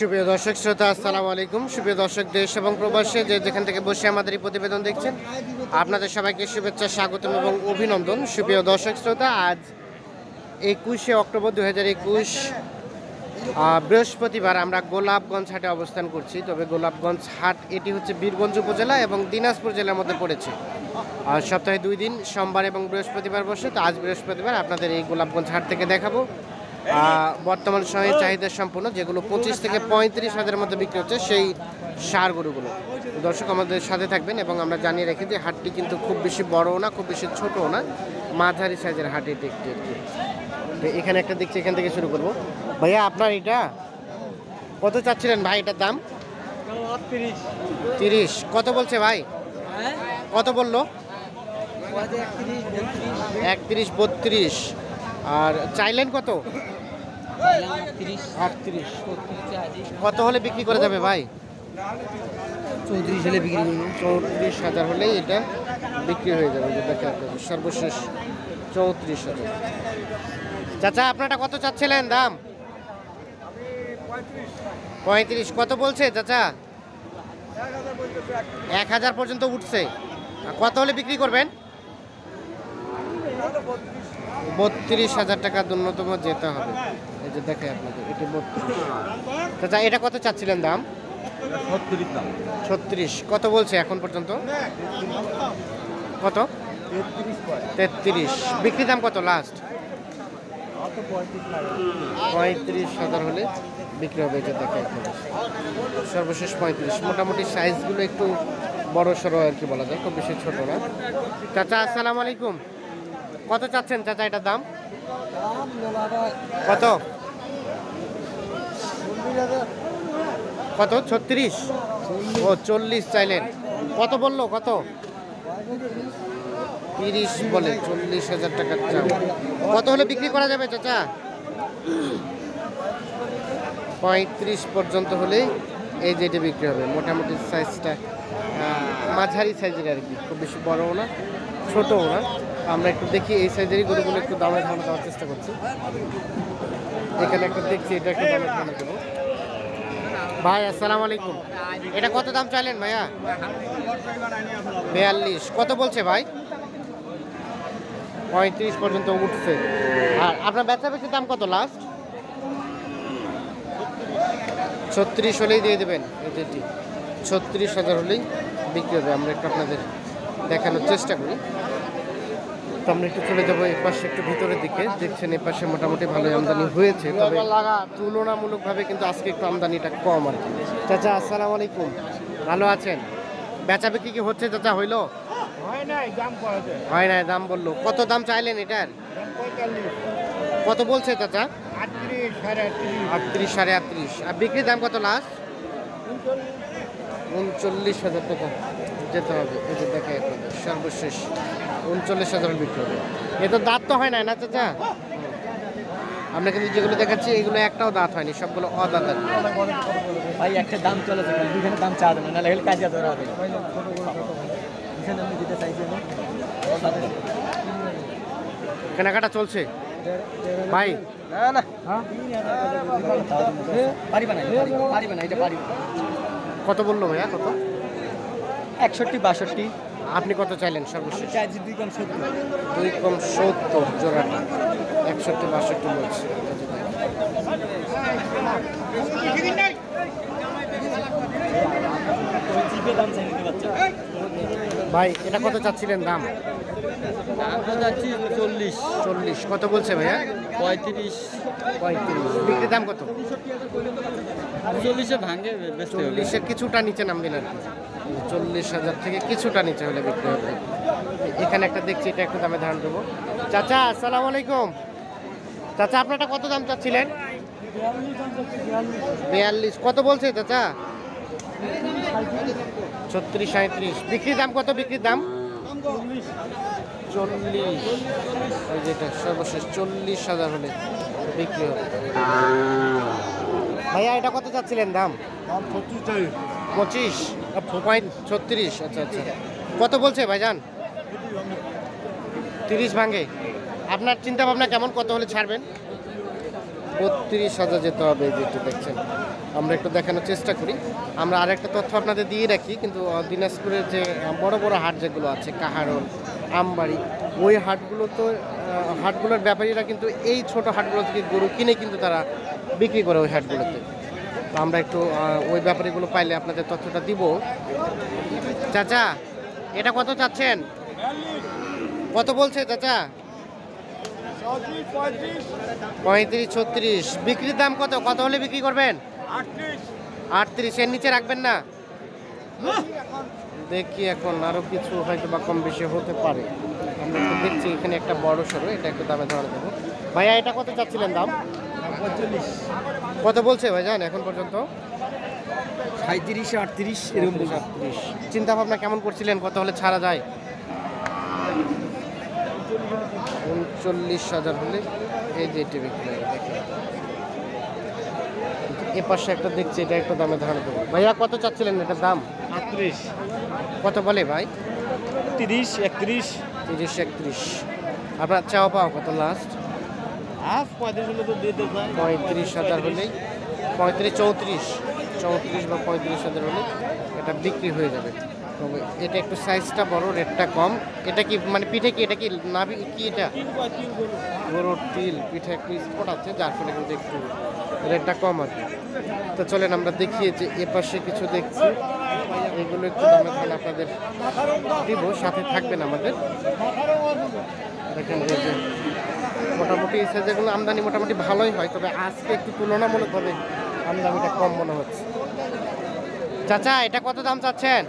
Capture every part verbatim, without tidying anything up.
সুপ্রিয় দর্শক শ্রোতা আসসালামু আলাইকুম। সুপ্রিয় দর্শক দেশ এবং প্রবাসে যে যেখান থেকে বসে আমাদের এই প্রতিবেদন দেখছেন, আপনাদের সবাইকে শুভেচ্ছা, স্বাগতম এবং অভিনন্দন। সুপ্রিয় দর্শক শ্রোতা, আজ একুশে অক্টোবর দু হাজার একুশ বৃহস্পতিবার আমরা গোলাপগঞ্জ হাটে অবস্থান করছি। তবে গোলাপগঞ্জ হাট এটি হচ্ছে বীরগঞ্জ উপজেলা এবং দিনাজপুর জেলার মধ্যে পড়েছে। আর সপ্তাহে দুই দিন, সোমবার এবং বৃহস্পতিবার বসে। তো আজ বৃহস্পতিবার আপনাদের এই গোলাপগঞ্জ হাট থেকে দেখাবো বর্তমান সময়ে চাহিদা সম্পন্ন যেগুলো পঁচিশ থেকে পঁয়ত্রিশ হাজারের মধ্যে বিক্রি হচ্ছে সেই সার গরুগুলো। দর্শক আমাদের সাথে থাকবেন এবং আমরা জানিয়ে রাখি যে হাটটি কিন্তু খুব বেশি বড়ও না, খুব বেশি ছোটও না, মাঝারি সাইজের হাট এটি একটি একটি। এখানে একটা দেখছি, এখান থেকে শুরু করব। ভাইয়া আপনার এটা কত চাচ্ছিলেন ভাই? এটার দাম তিরিশ। কত বলছে ভাই? কত বললো? একত্রিশ, বত্রিশ। আর চাইলেন কত? আটত্রিশ। কত হলে বিক্রি করে যাবে ভাই? চৌত্রিশ হলে বিক্রি করবো। চৌত্রিশ হাজার হলেই এটা বিক্রি হয়ে যাবে। যেটাকে আপনাদের সর্বশেষ চৌত্রিশ হাজার। চাচা আপনারটা কত চাচ্ছিলেন দাম? পঁয়ত্রিশ। কত বলছে চাচা? এক হাজার পর্যন্ত উঠছে। কত হলে বিক্রি করবেন? বত্রিশ হাজার টাকা ন্যূনতম যেতে হবে। এই যে দেখে আপনাদের এটি বত্রিশ। চাচা এটা কত চাচ্ছিলেন দাম? ছত্রিশ। কত বলছে এখন পর্যন্ত? কত? তেত্রিশ। বিক্রি দাম কত লাস্ট? পঁয়ত্রিশ হাজার হলে বিক্রি হবে। এটা দেখে আপনাদের সর্বশেষ পঁয়ত্রিশ। মোটামুটি সাইজগুলো একটু বড় সড়ো আর কি বলা যায়, খুব বেশি ছোট না। চাচা আসসালামু আলাইকুম। কত চাচ্ছেন চাচা এটার দাম? কত কত? ছত্রিশ। ও চল্লিশ চাইলেন। কত বললো? কত? তিরিশ বলে। চল্লিশ হাজার টাকার চাল। কত হলে বিক্রি করা যাবে চাচা? পঁয়ত্রিশ পর্যন্ত হলেই এই যেটা বিক্রি হবে। মোটামুটি সাইজটা মাঝারি সাইজের আর কি, খুব বেশি বড়ও না, ছোটও না। আমরা একটু দেখি এই সাইজেরই গরুগুলো একটু দামে ধারণা দেওয়ার চেষ্টা করছি। এখানে একটা দেখছি, এটা একটু দামে ধারণা দেবো। ভাই আসসালামু আলাইকুম। এটা কত দাম চাইলেন ভাইয়া? বিয়াল্লিশ। কত বলছে ভাই? পঁয়ত্রিশ পর্যন্ত উঠছে। আর আপনার বেচা বেচির দাম কত লাস্ট? ছত্রিশ হলেই দিয়ে দেবেন। এটি ছত্রিশ হাজার হলেই বিক্রি হবে। আমরা একটু আপনাদের দেখানোর চেষ্টা করি। তো আমরা একটু চলে যাবো এই পাশে, একটু ভিতরের দিকে। দেখছেন এই পাশে মোটামুটি ভালোই আমদানি হয়েছে, তবে তুলনামূলকভাবে কিন্তু আজকে একটু আমদানিটা কম আর কি। চাচা আসসালামু আলাইকুম, ভালো আছেন? বেচা বিক্রি কি হচ্ছে চাচা? হইলো? হয় নাই, দাম বললো। কত দাম চাইলেন এটার? কত বলছে চাচা? আটত্রিশ, সাড়ে আটত্রিশ। আর বিক্রির দাম কত লাস্ট? উনচল্লিশ হাজার টাকা যেতে হবে। এটা দেখে আপনাদের সর্বশেষ উনচল্লিশ হাজার বিক্রি হবে। এ তো দাঁত তো হয় না না চাচা? আমরা কিন্তু যেগুলো দেখাচ্ছি এগুলো একটাও দাঁত হয়নি, সবগুলো অদাঁত। ভাই একটা দাম চলেছে, দুইখানে দাম চা দেবে না, হলে কাজে ধরা হবে। দিতে চাইছি কেনাকাটা চলছে ভাই? না না পারিবা না, পারিবা না, এটা পারিবা। কত বললো ভাইয়া? কত? একষট্টি, বাষট্টি। আপনি কত চাইলেন সর্বশেষ? চাইছি দুই কম সত্তর। দুই কম সত্তর জোড়াটা। একষট্টি, বাষট্টি বলছে। ভাই এটা কত চাচ্ছিলেন দাম? চল্লিশ। চল্লিশ। কত বলছে ভাইয়া? পঁয়ত্রিশ। পঁয়ত্রিশ। বিক্রি দাম কত? চল্লিশে ভাঙে। চল্লিশের কিছুটা নিচে নামবেন আর কি। চল্লিশ হাজার থেকে কিছুটা নিচে হলে বিক্রি হবে। এখানে একটা দেখছি, এটা একটু দামে ধারণ দেবো। চাচা আসসালামু আলাইকুম। চাচা আপনারটা কত দাম চাচ্ছিলেন? বিয়াল্লিশ। কত বলছে চাচা? ছত্রিশ, সাঁত্রিশ। বিক্রির দাম কত? বিক্রির দাম চল্লিশ। ওই যেটা সর্বশেষ চল্লিশ হাজার হলে বিক্রি হবে। ভাইয়া এটা কত চাচ্ছিলেন দাম? পঁচিশ, ছত্রিশ। আচ্ছা আচ্ছা। কত বলছে ভাইজান? তিরিশ ভাঙে। আপনার চিন্তা ভাবনা কেমন? কত হলে ছাড়বেন? বত্রিশ হাজার যেতে হবে, যেটা দেখছেন। আমরা একটু দেখানোর চেষ্টা করি। আমরা আরেকটা তথ্য আপনাদের দিয়ে রাখি, কিন্তু আহ, দিনাজপুরের যে আহ, বড় বড় হাট যেগুলো আছে, কাহারোল, আমবাড়ি, ওই হাটগুলো তো আহ, হাটগুলোর ব্যাপারীরা কিন্তু এই ছোট হাটগুলো থেকে গরু কিনে কিন্তু তারা বিক্রি করে ওই হাটগুলোতে। তো আমরা একটু আহ, ওই ব্যাপারীগুলো পাইলে আপনাদের তথ্যটা দিব। চাচা, এটা কত চাচ্ছেন? কত বলছে চাচা? পঁয়ত্রিশ, ছত্রিশ। বিক্রির দাম কত? কত হলে বিক্রি করবেন? আটত্রিশ। এর নিচে রাখবেন না? দেখি এখন আরো কিছু হয়তো বা কম বেশি হতে পারে। আমরা একটু দেখছি এখানে একটা বড় সরো, এটা একটু দামে ধরা দেবো। ভাইয়া এটা কত চাচ্ছিলেন দাম? পঁয়তাল্লিশ। কত বলছে ভাইজান এখন পর্যন্ত? সাঁত্রিশ, আটত্রিশ এরকম। আটত্রিশ। চিন্তা ভাবনা কেমন করছিলেন, কত হলে ছাড়া যায়? উনচল্লিশ হাজার হলে এই যে এটি বিক্রি হবে। দেখেন এ পাশে একটা দেখছি, এটা একটু দামে ধারণা দেবো। ভাইয়া কত চাচ্ছিলেন এটার দাম? আটত্রিশ। কত বলে ভাই? তিরিশ, একত্রিশ। তিরিশ, একত্রিশ। আপনার চাওয়া পাওয়া কত লাস্ট? হাফ পঁয়ত্রিশ হলে তো দিয়ে দেবো। পঁয়ত্রিশ হাজার হলেই, পঁয়ত্রিশ, চৌত্রিশ, চৌত্রিশ বা পঁয়ত্রিশ হাজার হলে এটা বিক্রি হয়ে যাবে। তবে এটা একটু সাইজটা বড়, রেটটা কম। এটা কি মানে পিঠে কি, এটা কি নাভি কি? এটা গরুর তিল পিঠে একটু স্পট আছে, যার ফলে কিন্তু একটু রেটটা কম আর কি। তো চলেন আমরা দেখিয়ে যে এ পাশে কিছু দেখছি, এগুলো একটু দামে ধান আপনাদের দিব, সাথে থাকবেন আমাদের। দেখেন এই যে মোটামুটি এই সাইজেগুলো আমদানি মোটামুটি ভালোই হয়, তবে আজকে একটু তুলনামূলকভাবে আমদানিটা কম মনে হচ্ছে। চাচা এটা কত দাম চাচ্ছেন?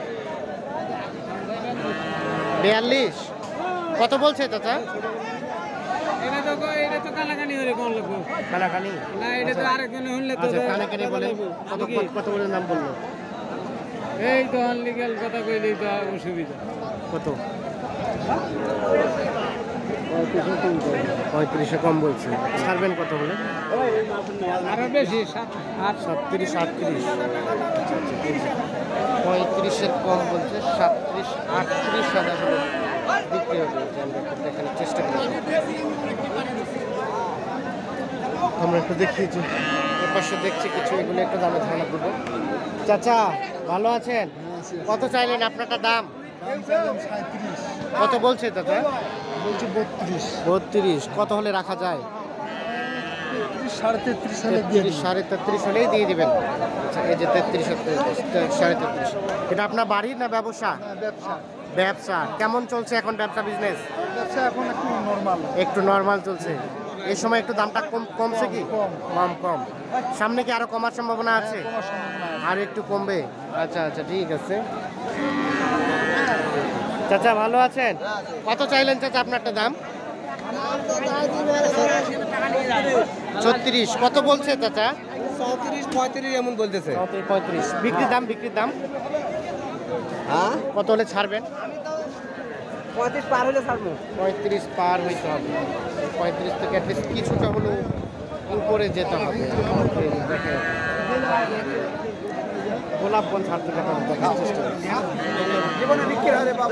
বিয়াল্লিশ। কত বলছে চাচা? এটা তো এটা তো কানাকানি হলে কোন লোক কানাকানি? না, এটা তো আরেকজন হলে তো আচ্ছা কানাকানি বলেন। কত কত বলে নাম বললো? এই তো লিগ্যাল কথা কইলেই তো অসুবিধা। কত? পঁয়ত্রিশে কম বলছে। ছাড়বেন কত বলে? আরো বেশি, সাত আট। সাতত্রিশ, আটত্রিশ। পঁয়ত্রিশের কম বলছে, সাতত্রিশ, আটত্রিশ হাজার হলে বিক্রি হবে। আমরা একটু দেখানোর চেষ্টা করি। আমরা একটু দেখি যে এর পাশে দেখছি কিছু, এগুলো একটু দামে ধারণা দেবো। চাচা ভালো আছেন? কত চাইলেন আপনারটা দাম? কত বলছে চাচা? বলছি বত্রিশ। বত্রিশ। কত হলে রাখা যায়? সাড়ে তেত্রিশ হলে তেত্রিশ, সাড়ে তেত্রিশ হলেই দিয়ে দিবেন। আচ্ছা এই যে তেত্রিশ, সাড়ে তেত্রিশ। এটা আপনার বাড়ির না ব্যবসা? ব্যবসা। ব্যবসা কেমন চলছে এখন? ব্যবসা বিজনেস ব্যবসা এখন একটু নর্মাল। একটু নর্মাল চলছে। এই সময় একটু দামটা কম কমছে কি? কম কম। সামনে কি আরো কমার সম্ভাবনা আছে? আর একটু কমবে? আচ্ছা আচ্ছা ঠিক আছে। চাচা ভালো আছেন? কত চাইলেন চাচা আপনারটা দাম? ছত্রিশ। কত বলছে চাচা? চৌত্রিশ, পঁয়ত্রিশ এমন বলতেছে। পঁয়ত্রিশ। বিক্রির দাম? বিক্রির দাম হ্যাঁ, কত হলে ছাড়বেন? পঁয়ত্রিশ পার হলে ছাড়বো। পঁয়ত্রিশ পার হইতে হবে। পঁয়ত্রিশ থেকে অ্যাটলিস্ট কিছুটা হলেও উপরে যেতে হবে। দেখেন গোলাপগঞ্জ হাট থেকে আপনাদের দেখার চেষ্টা করছি। জীবনে বিক্রি হয় রে বাবা।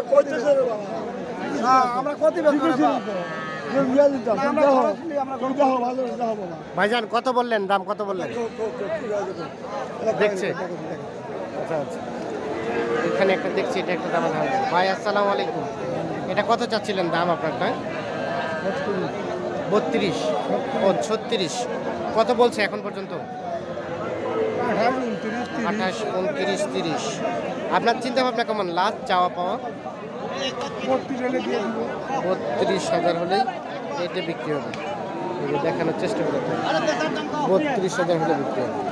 আমরা কত ভাইজান কত বললেন দাম? কত বললেন? দেখছে? আচ্ছা আচ্ছা এখানে একটা দেখছি, এটা একটা দাম। ভাই আসসালামু আলাইকুম, এটা কত চাচ্ছিলেন দাম আপনারটা? বত্রিশ। ও ছত্রিশ। কত বলছে এখন পর্যন্ত? আঠাশ, উনত্রিশ, তিরিশ। আপনার চিন্তা ভাবনা কেমন? লাস্ট চাওয়া পাওয়া? বত্রিশ হাজার হলেই এটা বিক্রি হবে। দেখানোর চেষ্টা করতে বত্রিশ হাজার হলে বিক্রি হবে।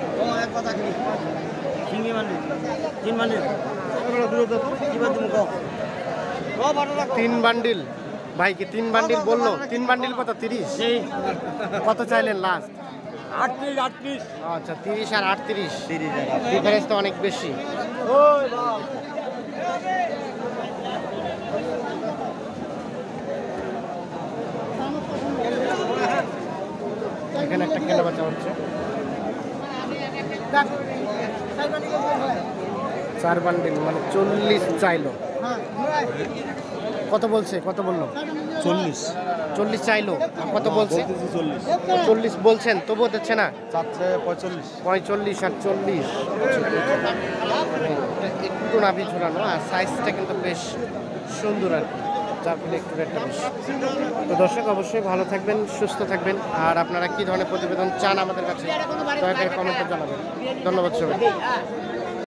তিন বান্ডিল ভাই কি তিন বান্ডিল বললো? তিন বান্ডিল কত? তিরিশ। কত চাইলেন লাস্ট? আটত্রিশ। আটত্রিশ। আচ্ছা তিরিশ আর আটত্রিশ, ডিফারেন্স তো অনেক বেশি। এখানে একটা কেনা বাচ্চা হচ্ছে, চার বান্ডিল মানে চল্লিশ চাইলো। কত বলছে? কত বললো? চল্লিশ। চল্লিশ চাইলো, কত বলছে? বলতেছি চল্লিশ। চল্লিশ বলছেন, তবুও দিচ্ছে না। চাচ্ছে পঁয়তাল্লিশ। পঁয়তাল্লিশ আর চল্লিশ, একটু নাভি ঝুলানো আর সাইজটা কিন্তু বেশ সুন্দর আর কি, যার ফলে একটু রেটটা বেশি। তো দর্শক অবশ্যই ভালো থাকবেন, সুস্থ থাকবেন, আর আপনারা কি ধরনের প্রতিবেদন চান আমাদের কাছে দয়া করে কমেন্টে জানাবেন। ধন্যবাদ সবাই।